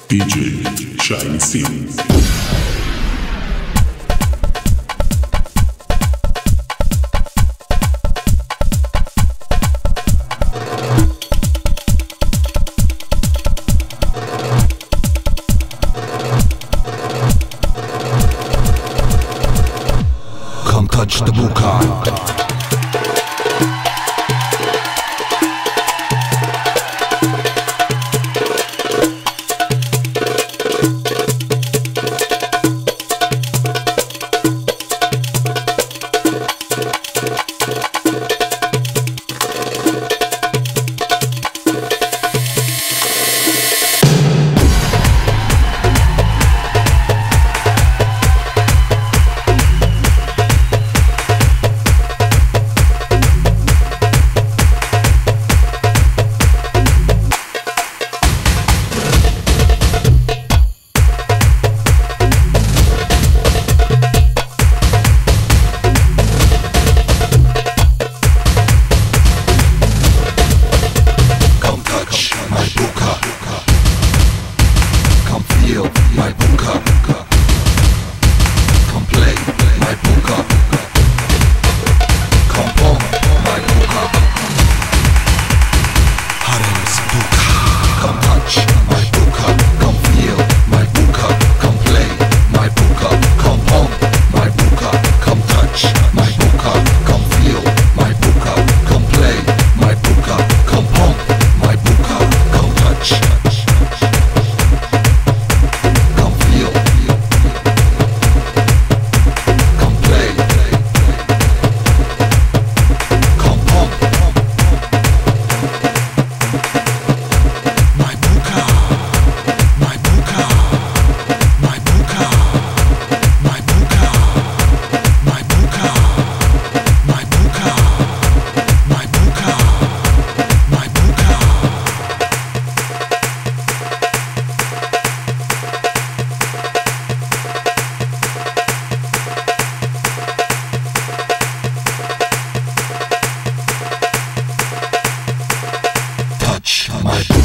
DJ Shiny Scene. Come touch the buka. My buka, come play my buka, come bomb my buka, Haren's buka, come touch my buka, come feel my buka, come play my buka, come bomb my buka, come touch my buka, come feel my buka, come play my buka, come bomb my buka, come touch. My